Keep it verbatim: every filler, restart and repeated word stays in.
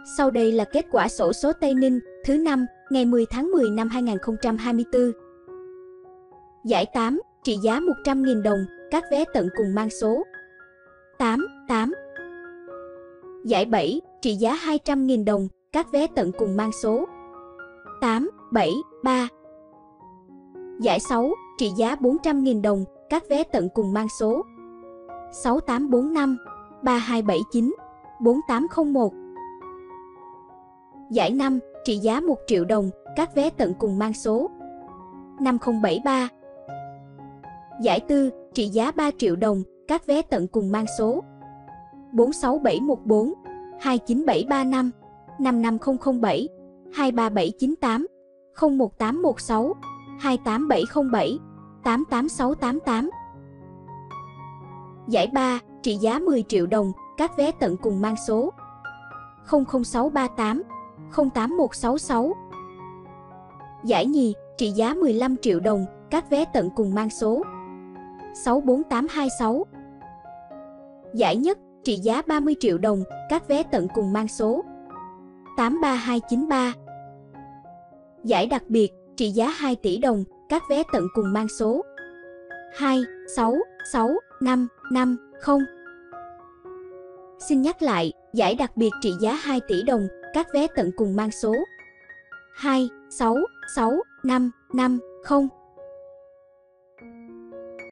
Sau đây là kết quả xổ số Tây Ninh thứ năm ngày mười tháng mười năm hai nghìn không trăm hai mươi tư. Giải tám, trị giá một trăm nghìn đồng, các vé tận cùng mang số tám tám. Giải bảy, trị giá hai trăm nghìn đồng, các vé tận cùng mang số tám bảy ba. Giải sáu, trị giá bốn trăm nghìn đồng, các vé tận cùng mang số sáu tám bốn năm, ba hai bảy chín, bốn tám không một. Giải năm, trị giá một triệu đồng, các vé tận cùng mang số năm không bảy ba. Giải tư, trị giá ba triệu đồng, các vé tận cùng mang số bốn sáu bảy một bốn, hai chín bảy ba năm, năm năm không không bảy, hai ba bảy chín tám, không một tám một sáu, hai tám bảy không bảy, tám tám sáu tám tám. Giải ba, trị giá mười triệu đồng, các vé tận cùng mang số không không sáu ba tám, không tám một sáu sáu. Giải nhì, trị giá mười lăm triệu đồng, các vé tận cùng mang số sáu bốn tám hai sáu. Giải nhất, trị giá ba mươi triệu đồng, các vé tận cùng mang số tám ba hai chín ba. Giải đặc biệt, trị giá hai tỷ đồng, các vé tận cùng mang số hai sáu sáu năm năm không. Xin nhắc lại, giải đặc biệt trị giá hai tỷ đồng, các vé tận cùng mang số hai sáu sáu năm năm không.